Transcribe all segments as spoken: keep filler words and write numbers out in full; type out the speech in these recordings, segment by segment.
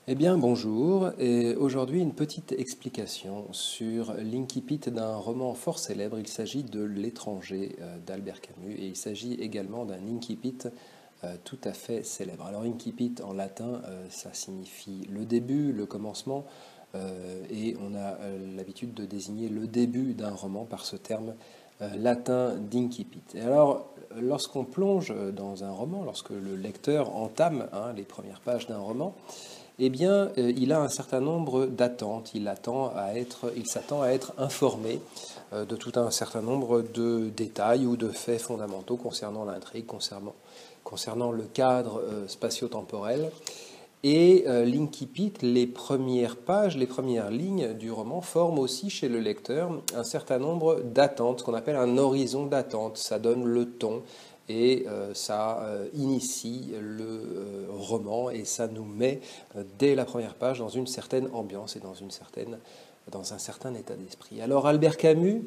Eh bien, bonjour, et aujourd'hui une petite explication sur l'incipit d'un roman fort célèbre. Il s'agit de L'étranger euh, d'Albert Camus, et il s'agit également d'un incipit euh, tout à fait célèbre. Alors, incipit en latin, euh, ça signifie le début, le commencement, euh, et on a euh, l'habitude de désigner le début d'un roman par ce terme euh, latin d'incipit. Et alors, lorsqu'on plonge dans un roman, lorsque le lecteur entame hein, les premières pages d'un roman, eh bien, euh, il a un certain nombre d'attentes. Il attend à être, il s'attend à être informé euh, de tout un certain nombre de détails ou de faits fondamentaux concernant l'intrigue, concernant, concernant le cadre euh, spatio-temporel. Et euh, l'incipit, les premières pages, les premières lignes du roman forment aussi chez le lecteur un certain nombre d'attentes, ce qu'on appelle un horizon d'attente. Ça donne le ton et euh, ça euh, initie le euh, roman et ça nous met euh, dès la première page dans une certaine ambiance et dans, une certaine, dans un certain état d'esprit. Alors Albert Camus,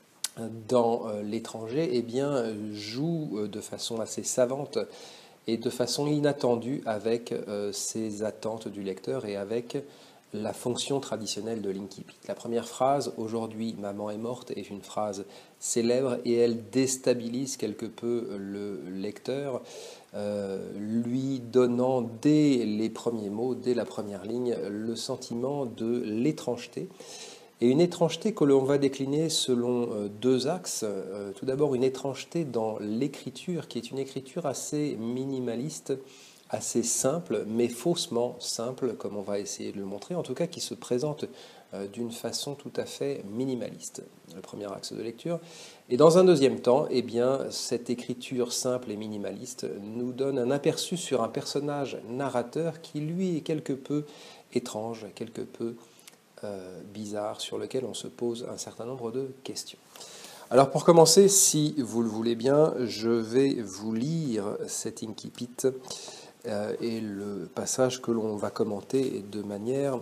dans euh, L'étranger, eh bien, joue euh, de façon assez savante et de façon inattendue avec euh, ces attentes du lecteur et avec la fonction traditionnelle de l'incipit. La première phrase, aujourd'hui maman est morte, est une phrase célèbre et elle déstabilise quelque peu le lecteur, euh, lui donnant dès les premiers mots, dès la première ligne, le sentiment de l'étrangeté. Et une étrangeté que l'on va décliner selon euh, deux axes. Euh, tout d'abord, une étrangeté dans l'écriture, qui est une écriture assez minimaliste, assez simple, mais faussement simple, comme on va essayer de le montrer, en tout cas qui se présente euh, d'une façon tout à fait minimaliste. Le premier axe de lecture. Et dans un deuxième temps, eh bien, cette écriture simple et minimaliste nous donne un aperçu sur un personnage narrateur qui, lui, est quelque peu étrange, quelque peu Euh, bizarre sur lequel on se pose un certain nombre de questions. Alors pour commencer, si vous le voulez bien, je vais vous lire cet incipit euh, et le passage que l'on va commenter de manière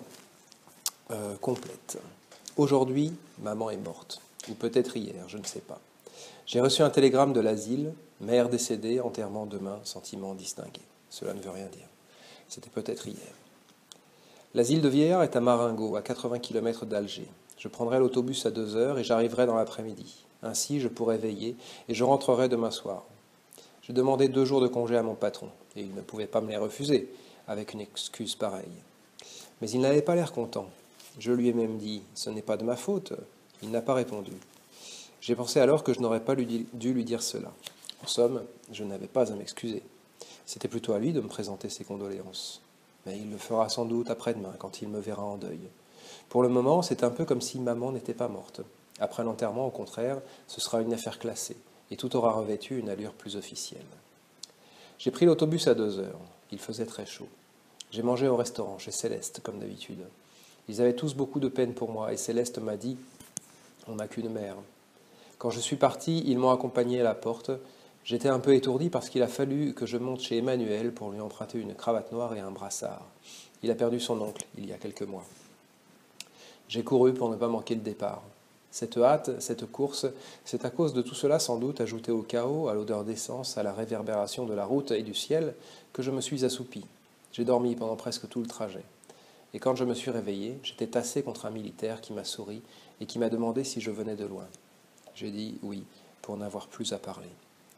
euh, complète. Aujourd'hui, maman est morte, ou peut-être hier, je ne sais pas. J'ai reçu un télégramme de l'asile, mère décédée, enterrement demain, sentiment distingué. Cela ne veut rien dire. C'était peut-être hier. L'asile de vieillards est à Marengo, à quatre-vingts kilomètres d'Alger. Je prendrai l'autobus à deux heures et j'arriverai dans l'après-midi. Ainsi, je pourrai veiller et je rentrerai demain soir. J'ai demandé deux jours de congé à mon patron et il ne pouvait pas me les refuser avec une excuse pareille. Mais il n'avait pas l'air content. Je lui ai même dit « Ce n'est pas de ma faute ». Il n'a pas répondu. J'ai pensé alors que je n'aurais pas dû lui dire cela. En somme, je n'avais pas à m'excuser. C'était plutôt à lui de me présenter ses condoléances. Mais il le fera sans doute après-demain, quand il me verra en deuil. Pour le moment, c'est un peu comme si maman n'était pas morte. Après l'enterrement, au contraire, ce sera une affaire classée, et tout aura revêtu une allure plus officielle. J'ai pris l'autobus à deux heures. Il faisait très chaud. J'ai mangé au restaurant, chez Céleste, comme d'habitude. Ils avaient tous beaucoup de peine pour moi, et Céleste m'a dit « On n'a qu'une mère ». Quand je suis parti, ils m'ont accompagné à la porte. J'étais un peu étourdi parce qu'il a fallu que je monte chez Emmanuel pour lui emprunter une cravate noire et un brassard. Il a perdu son oncle il y a quelques mois. J'ai couru pour ne pas manquer le départ. Cette hâte, cette course, c'est à cause de tout cela sans doute, ajouté au chaos, à l'odeur d'essence, à la réverbération de la route et du ciel, que je me suis assoupi. J'ai dormi pendant presque tout le trajet. Et quand je me suis réveillé, j'étais tassé contre un militaire qui m'a souri et qui m'a demandé si je venais de loin. J'ai dit oui, pour n'avoir plus à parler.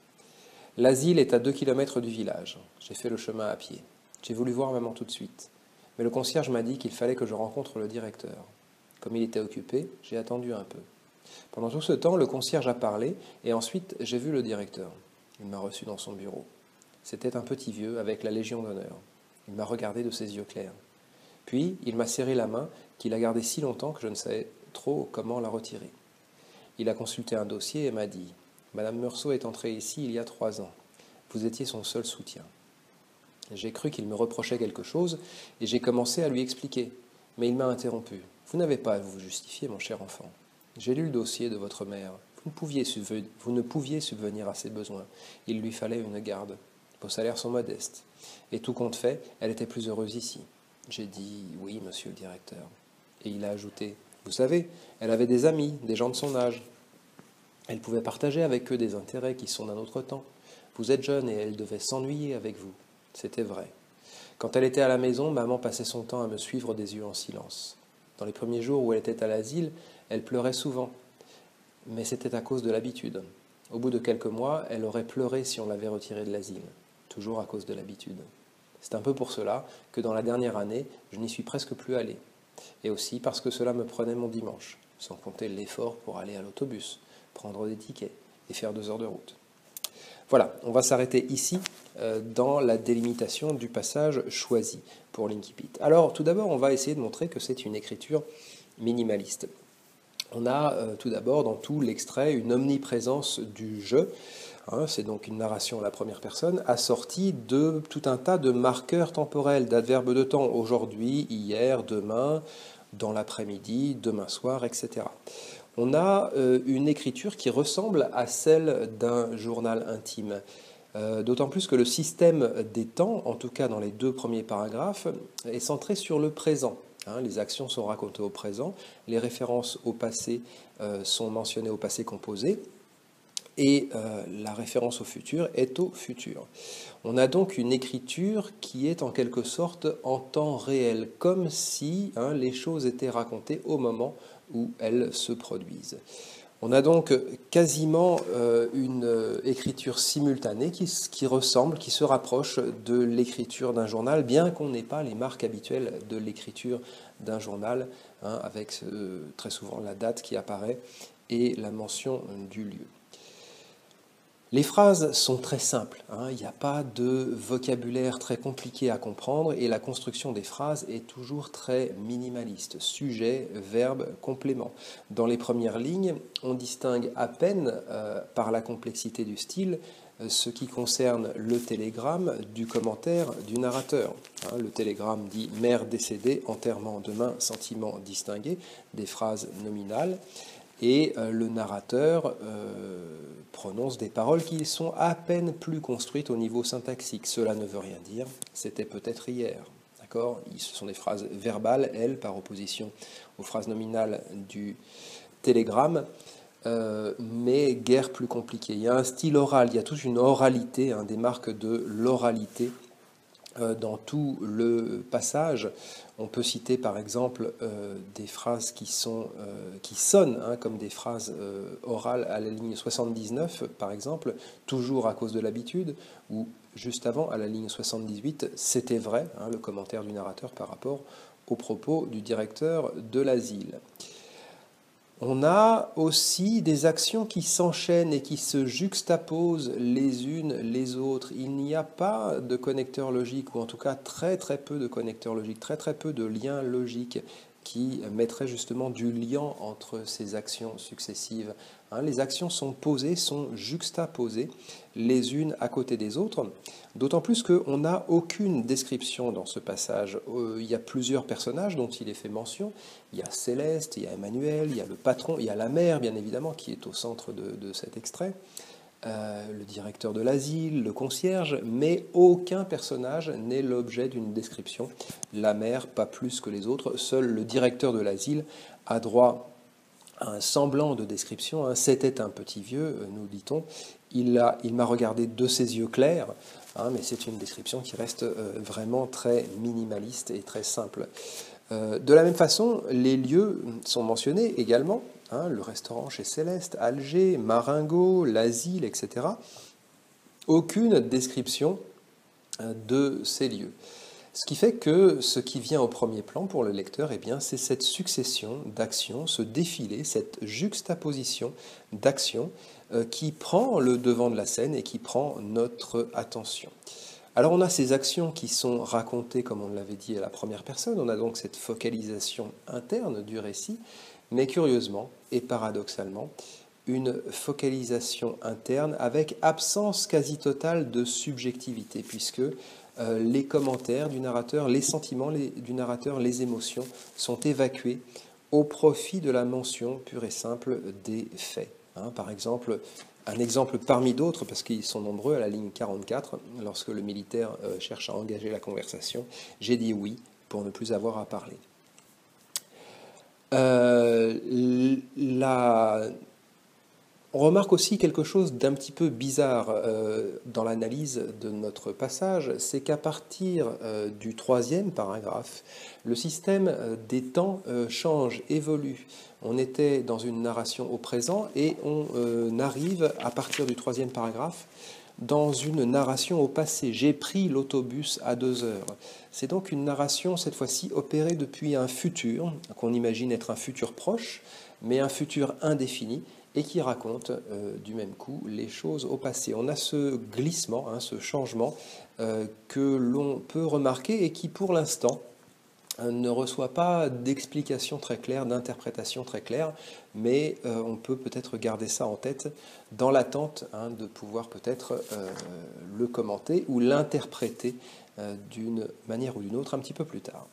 L'asile est à deux kilomètres du village. J'ai fait le chemin à pied. J'ai voulu voir maman tout de suite. Mais le concierge m'a dit qu'il fallait que je rencontre le directeur. Comme il était occupé, j'ai attendu un peu. Pendant tout ce temps, le concierge a parlé et ensuite j'ai vu le directeur. Il m'a reçu dans son bureau. C'était un petit vieux avec la Légion d'honneur. Il m'a regardé de ses yeux clairs. Puis, il m'a serré la main qu'il a gardée si longtemps que je ne savais trop comment la retirer. Il a consulté un dossier et m'a dit « Madame Meursault est entrée ici il y a trois ans. Vous étiez son seul soutien. » J'ai cru qu'il me reprochait quelque chose et j'ai commencé à lui expliquer. Mais il m'a interrompu. « Vous n'avez pas à vous justifier, mon cher enfant. J'ai lu le dossier de votre mère. Vous ne pouviez subvenir, vous ne pouviez subvenir à ses besoins. Il lui fallait une garde. Vos salaires sont modestes. Et tout compte fait, elle était plus heureuse ici. » J'ai dit « Oui, monsieur le directeur. » Et il a ajouté « Vous savez, elle avait des amis, des gens de son âge. Elle pouvait partager avec eux des intérêts qui sont d'un autre temps. Vous êtes jeune et elle devait s'ennuyer avec vous. » C'était vrai. Quand elle était à la maison, maman passait son temps à me suivre des yeux en silence. Dans les premiers jours où elle était à l'asile, elle pleurait souvent, mais c'était à cause de l'habitude. Au bout de quelques mois, elle aurait pleuré si on l'avait retirée de l'asile, toujours à cause de l'habitude. C'est un peu pour cela que dans la dernière année, je n'y suis presque plus allé. Et aussi parce que cela me prenait mon dimanche, sans compter l'effort pour aller à l'autobus, prendre des tickets et faire deux heures de route. Voilà, on va s'arrêter ici euh, dans la délimitation du passage choisi pour l'Incipit. Alors, tout d'abord, on va essayer de montrer que c'est une écriture minimaliste. On a euh, tout d'abord dans tout l'extrait une omniprésence du je. Hein, c'est donc une narration à la première personne, assortie de tout un tas de marqueurs temporels, d'adverbes de temps, aujourd'hui, hier, demain, dans l'après-midi, demain soir, et cetera. On a euh, une écriture qui ressemble à celle d'un journal intime, euh, d'autant plus que le système des temps, en tout cas dans les deux premiers paragraphes, est centré sur le présent. Hein, les actions sont racontées au présent, les références au passé euh, sont mentionnées au passé composé, et euh, la référence au futur est au futur. On a donc une écriture qui est en quelque sorte en temps réel, comme si hein, les choses étaient racontées au moment où elles se produisent. On a donc quasiment euh, une écriture simultanée qui, qui ressemble, qui se rapproche de l'écriture d'un journal, bien qu'on n'ait pas les marques habituelles de l'écriture d'un journal, hein, avec euh, très souvent la date qui apparaît et la mention du lieu. Les phrases sont très simples, hein, il n'y a pas de vocabulaire très compliqué à comprendre et la construction des phrases est toujours très minimaliste. Sujet, verbe, complément. Dans les premières lignes, on distingue à peine euh, par la complexité du style euh, ce qui concerne le télégramme du commentaire du narrateur. Hein, le télégramme dit « mère décédée, enterrement demain, sentiment distingué », des phrases nominales. Et euh, le narrateur euh, prononce des paroles qui sont à peine plus construites au niveau syntaxique. Cela ne veut rien dire, c'était peut-être hier. D'accord ? Ce sont des phrases verbales, elles, par opposition aux phrases nominales du télégramme, euh, mais guère plus compliquées. Il y a un style oral, il y a toute une oralité, hein, des marques de l'oralité euh, dans tout le passage. On peut citer par exemple euh, des phrases qui, sont, euh, qui sonnent hein, comme des phrases euh, orales à la ligne soixante-dix-neuf, par exemple, toujours à cause de l'habitude, ou juste avant, à la ligne soixante-dix-huit, c'était vrai, hein, le commentaire du narrateur par rapport aux propos du directeur de l'asile. On a aussi des actions qui s'enchaînent et qui se juxtaposent les unes les autres. Il n'y a pas de connecteur logique, ou en tout cas très très peu de connecteurs logiques, très très peu de liens logiques qui mettraient justement du lien entre ces actions successives. Hein, les actions sont posées, sont juxtaposées les unes à côté des autres, d'autant plus qu'on n'a aucune description dans ce passage. Euh, il y a plusieurs personnages dont il est fait mention. Il y a Céleste, il y a Emmanuel, il y a le patron, il y a la mère, bien évidemment, qui est au centre de, de cet extrait, euh, le directeur de l'asile, le concierge, mais aucun personnage n'est l'objet d'une description. La mère, pas plus que les autres. Seul le directeur de l'asile a droit à un semblant de description. Hein. C'était un petit vieux, nous dit-on. Il, a, il m'a regardé de ses yeux clairs, hein, mais c'est une description qui reste euh, vraiment très minimaliste et très simple. Euh, de la même façon, les lieux sont mentionnés également, hein, le restaurant chez Céleste, Alger, Marengo, l'asile, et cetera. Aucune description euh, de ces lieux. Ce qui fait que ce qui vient au premier plan pour le lecteur, eh bien, c'est cette succession d'actions, ce défilé, cette juxtaposition d'actions euh, qui prend le devant de la scène et qui prend notre attention. Alors on a ces actions qui sont racontées, comme on l'avait dit, à la première personne, on a donc cette focalisation interne du récit, mais curieusement et paradoxalement, une focalisation interne avec absence quasi totale de subjectivité, puisque euh, les commentaires du narrateur, les sentiments les, du narrateur, les émotions sont évacués au profit de la mention pure et simple des faits. Hein, par exemple, un exemple parmi d'autres, parce qu'ils sont nombreux, à la ligne quarante-quatre, lorsque le militaire euh, cherche à engager la conversation, j'ai dit oui pour ne plus avoir à parler. Euh, la On remarque aussi quelque chose d'un petit peu bizarre euh, dans l'analyse de notre passage, c'est qu'à partir euh, du troisième paragraphe, le système euh, des temps euh, change, évolue. On était dans une narration au présent et on euh, arrive à partir du troisième paragraphe dans une narration au passé. J'ai pris l'autobus à deux heures. C'est donc une narration cette fois-ci opérée depuis un futur, qu'on imagine être un futur proche, mais un futur indéfini, et qui raconte euh, du même coup les choses au passé. On a ce glissement, hein, ce changement euh, que l'on peut remarquer et qui pour l'instant euh, ne reçoit pas d'explication très claire, d'interprétation très claire, mais euh, on peut peut-être garder ça en tête dans l'attente hein, de pouvoir peut-être euh, le commenter ou l'interpréter euh, d'une manière ou d'une autre un petit peu plus tard.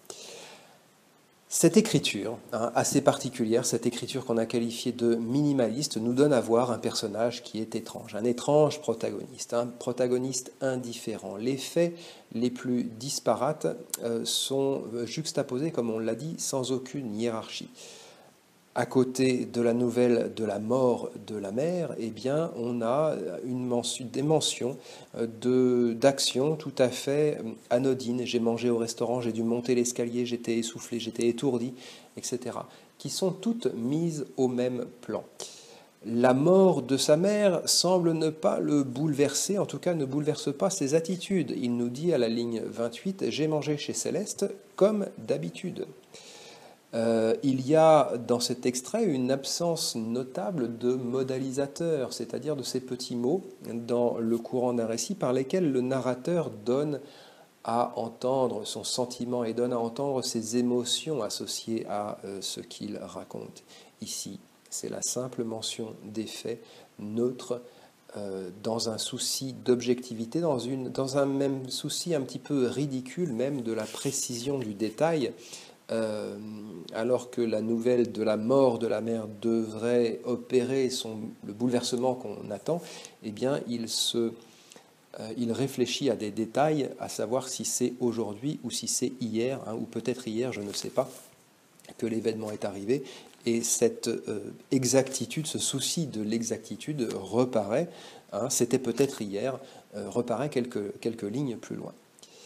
Cette écriture, hein, assez particulière, cette écriture qu'on a qualifiée de minimaliste, nous donne à voir un personnage qui est étrange, un étrange protagoniste, un protagoniste indifférent. Les faits les plus disparates euh, sont juxtaposés, comme on l'a dit, sans aucune hiérarchie. À côté de la nouvelle de la mort de la mère, eh bien, on a une mention, des mentions de, d'actions tout à fait anodines. J'ai mangé au restaurant, j'ai dû monter l'escalier, j'étais essoufflé, j'étais étourdi, et cetera, qui sont toutes mises au même plan. La mort de sa mère semble ne pas le bouleverser, en tout cas ne bouleverse pas ses attitudes. Il nous dit à la ligne vingt-huit, « J'ai mangé chez Céleste comme d'habitude ». Euh, il y a dans cet extrait une absence notable de modalisateur, c'est-à-dire de ces petits mots dans le courant d'un récit par lesquels le narrateur donne à entendre son sentiment et donne à entendre ses émotions associées à euh, ce qu'il raconte. Ici, c'est la simple mention des faits neutres euh, dans un souci d'objectivité, dans, une, dans un même souci un petit peu ridicule même de la précision du détail. Euh, alors que la nouvelle de la mort de la mère devrait opérer son, le bouleversement qu'on attend, eh bien, il, se, euh, il réfléchit à des détails, à savoir si c'est aujourd'hui ou si c'est hier, hein, ou peut-être hier, je ne sais pas, que l'événement est arrivé. Et cette euh, exactitude, ce souci de l'exactitude reparaît, hein, c'était peut-être hier, euh, reparaît quelques, quelques lignes plus loin.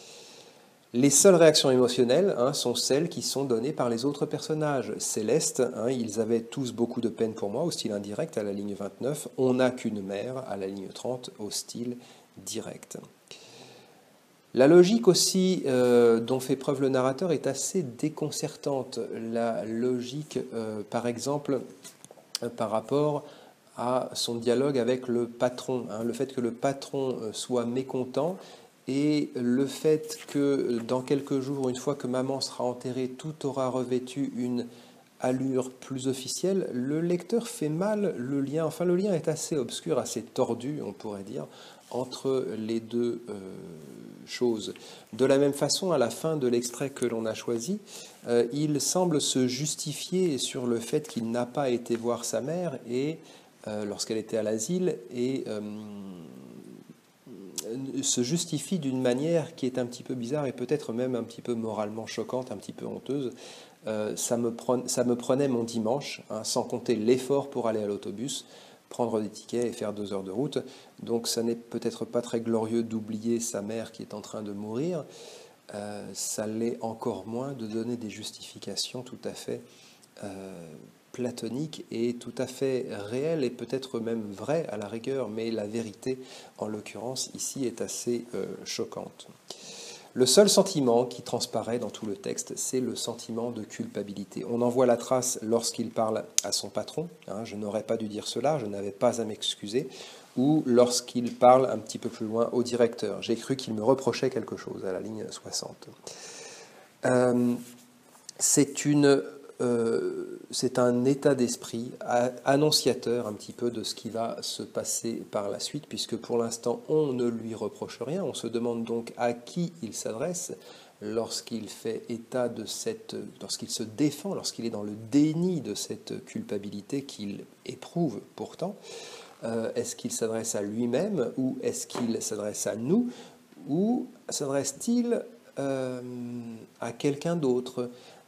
Les seules réactions émotionnelles hein, sont celles qui sont données par les autres personnages. Céleste, hein, ils avaient tous beaucoup de peine pour moi, au style indirect, à la ligne vingt-neuf. On n'a qu'une mère, à la ligne trente, au style direct. La logique aussi euh, dont fait preuve le narrateur est assez déconcertante. La logique, euh, par exemple, euh, par rapport à son dialogue avec le patron. Hein, le fait que le patron soit mécontent, et le fait que dans quelques jours, une fois que maman sera enterrée, tout aura revêtu une allure plus officielle, le lecteur fait mal le lien, enfin le lien est assez obscur, assez tordu, on pourrait dire, entre les deux euh, choses. De la même façon, à la fin de l'extrait que l'on a choisi, euh, il semble se justifier sur le fait qu'il n'a pas été voir sa mère et euh, lorsqu'elle était à l'asile et euh, se justifie d'une manière qui est un petit peu bizarre et peut-être même un petit peu moralement choquante, un petit peu honteuse. Euh, ça, me prenait, ça me prenait mon dimanche, hein, sans compter l'effort pour aller à l'autobus, prendre des tickets et faire deux heures de route. Donc ça n'est peut-être pas très glorieux d'oublier sa mère qui est en train de mourir. Euh, ça l'est encore moins de donner des justifications tout à fait euh, platonique et tout à fait réel et peut-être même vrai à la rigueur, mais la vérité, en l'occurrence, ici est assez euh, choquante. Le seul sentiment qui transparaît dans tout le texte, c'est le sentiment de culpabilité. On en voit la trace lorsqu'il parle à son patron, hein, je n'aurais pas dû dire cela, je n'avais pas à m'excuser, ou lorsqu'il parle un petit peu plus loin au directeur. J'ai cru qu'il me reprochait quelque chose, à la ligne soixante. Euh, c'est une... Euh, c'est un état d'esprit annonciateur un petit peu de ce qui va se passer par la suite, puisque pour l'instant on ne lui reproche rien. On se demande donc à qui il s'adresse lorsqu'il fait état de cette, lorsqu'il se défend, lorsqu'il est dans le déni de cette culpabilité qu'il éprouve pourtant. Euh, est-ce qu'il s'adresse à lui-même ou est-ce qu'il s'adresse à nous ou s'adresse-t-il euh, à quelqu'un d'autre?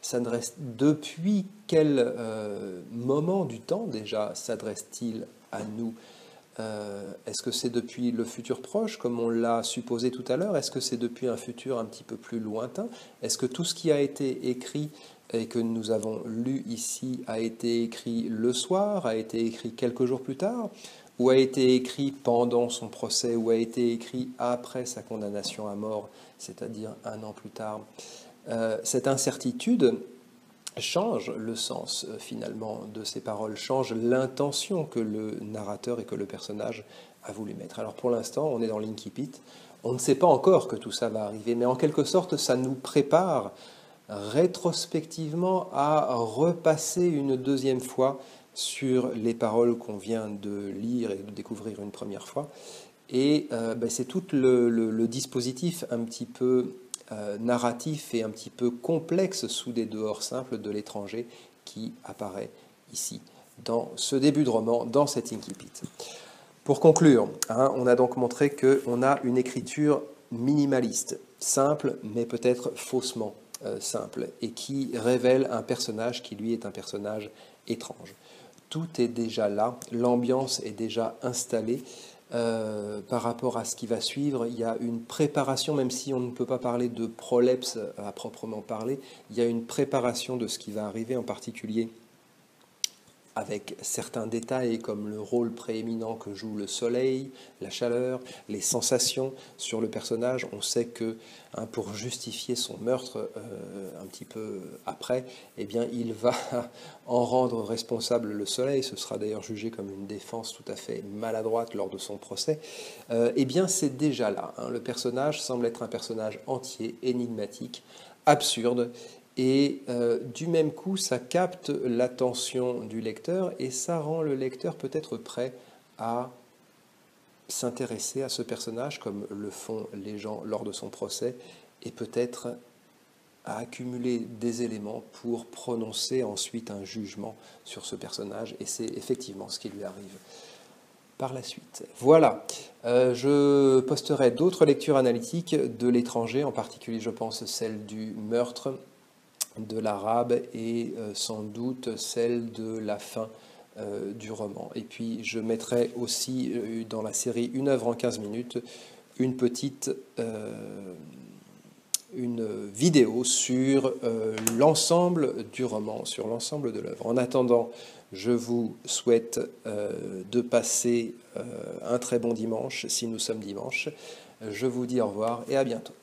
s'adresse, depuis quel euh, moment du temps déjà s'adresse-t-il à nous? Euh, est-ce que c'est depuis le futur proche, comme on l'a supposé tout à l'heure? Est-ce que c'est depuis un futur un petit peu plus lointain? Est-ce que tout ce qui a été écrit et que nous avons lu ici a été écrit le soir, a été écrit quelques jours plus tard, ou a été écrit pendant son procès, ou a été écrit après sa condamnation à mort, c'est-à-dire un an plus tard? Euh, cette incertitude change le sens euh, finalement de ces paroles, change l'intention que le narrateur et que le personnage a voulu mettre. Alors pour l'instant, on est dans l'incipit, on ne sait pas encore que tout ça va arriver, mais en quelque sorte, ça nous prépare rétrospectivement à repasser une deuxième fois sur les paroles qu'on vient de lire et de découvrir une première fois. Et euh, ben, c'est tout le, le, le dispositif un petit peu euh, narratif et un petit peu complexe sous des dehors simples de l'étranger qui apparaît ici, dans ce début de roman, dans cet incipit. Pour conclure, hein, on a donc montré qu'on a une écriture minimaliste, simple, mais peut-être faussement euh, simple, et qui révèle un personnage qui, lui, est un personnage étrange. Tout est déjà là, l'ambiance est déjà installée. Euh, par rapport à ce qui va suivre, il y a une préparation, même si on ne peut pas parler de prolepse à proprement parler, il y a une préparation de ce qui va arriver, en particulier avec certains détails comme le rôle prééminent que joue le soleil, la chaleur, les sensations sur le personnage. On sait que hein, pour justifier son meurtre euh, un petit peu après, eh bien, il va en rendre responsable le soleil. Ce sera d'ailleurs jugé comme une défense tout à fait maladroite lors de son procès. Euh, eh bien, c'est déjà là. Hein. Le personnage semble être un personnage entier, énigmatique, absurde. Et euh, du même coup, ça capte l'attention du lecteur et ça rend le lecteur peut-être prêt à s'intéresser à ce personnage comme le font les gens lors de son procès et peut-être à accumuler des éléments pour prononcer ensuite un jugement sur ce personnage. Et c'est effectivement ce qui lui arrive par la suite. Voilà, euh, je posterai d'autres lectures analytiques de l'étranger, en particulier je pense celle du meurtre de l'arabe et euh, sans doute celle de la fin euh, du roman. Et puis je mettrai aussi euh, dans la série Une œuvre en quinze minutes une petite euh, une vidéo sur euh, l'ensemble du roman, sur l'ensemble de l'œuvre. En attendant, je vous souhaite euh, de passer euh, un très bon dimanche, si nous sommes dimanche. Je vous dis au revoir et à bientôt.